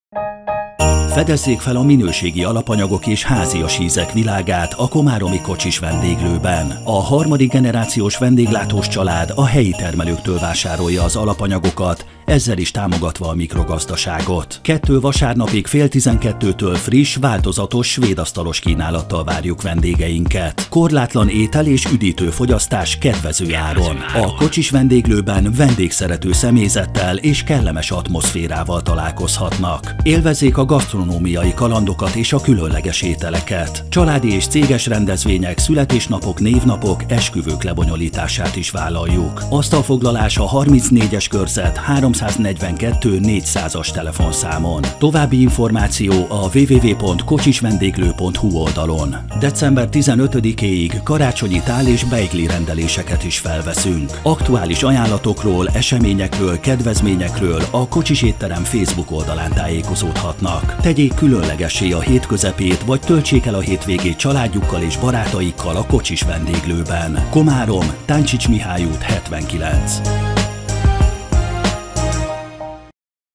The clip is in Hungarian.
Fedezzék fel a minőségi alapanyagok és házias ízek világát a komáromi kocsis vendéglőben. A harmadik generációs vendéglátós család a helyi termelőktől vásárolja az alapanyagokat, ezzel is támogatva a mikrogazdaságot. 2 vasárnapig fél 12-től friss, változatos svéd asztalos kínálattal várjuk vendégeinket. Korlátlan étel és üdítő fogyasztás kedvező áron. A kocsis vendéglőben vendégszerető személyzettel és kellemes atmoszférával találkozhatnak. Élvezzék a gasztronómiai kalandokat és a különleges ételeket. Családi és céges rendezvények, születésnapok, névnapok, esküvők lebonyolítását is vállaljuk. Asztalfoglalás a 34-es körzet 342 400-as telefonszámon. További információ a www.kocsisvendéglő.hu oldalon. December 15-éig karácsonyi tál és beigli rendeléseket is felveszünk. Aktuális ajánlatokról, eseményekről, kedvezményekről a Kocsis Étterem Facebook oldalán tájékozódhatnak. Tegyék különlegessé a hét közepét, vagy töltsék el a hétvégét családjukkal és barátaikkal a Kocsis vendéglőben. Komárom, Táncsics Mihály út 79.